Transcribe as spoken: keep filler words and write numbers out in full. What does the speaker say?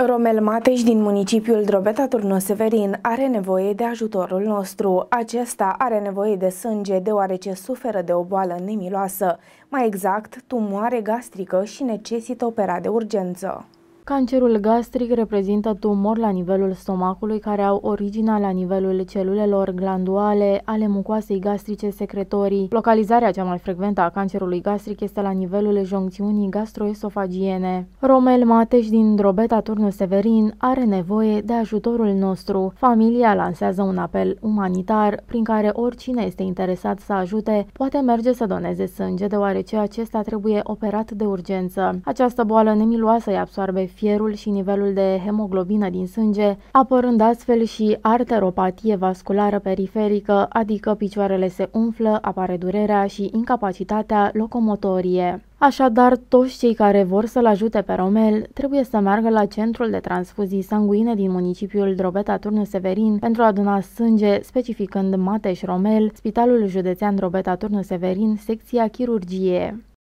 Romel Mateș din municipiul Drobeta Turnul Severin are nevoie de ajutorul nostru. Acesta are nevoie de sânge deoarece suferă de o boală nemiloasă, mai exact tumoare gastrică și necesită operat de urgență. Cancerul gastric reprezintă tumori la nivelul stomacului care au originea la nivelul celulelor glanduale ale mucoasei gastrice secretorii. Localizarea cea mai frecventă a cancerului gastric este la nivelul joncțiunii gastroesofagiene. Romel Mateș din Drobeta Turnul Severin are nevoie de ajutorul nostru. Familia lansează un apel umanitar prin care oricine este interesat să ajute poate merge să doneze sânge, deoarece acesta trebuie operat de urgență. Această boală nemiloasă îi absoarbe fierul și nivelul de hemoglobină din sânge, apărând astfel și arteropatie vasculară periferică, adică picioarele se umflă, apare durerea și incapacitatea locomotorie. Așadar, toți cei care vor să-l ajute pe Romel trebuie să meargă la centrul de transfuzii sanguine din municipiul Drobeta Turnul Severin pentru a aduna sânge, specificând Mateș Romel, Spitalul Județean Drobeta Turnul Severin, secția chirurgie.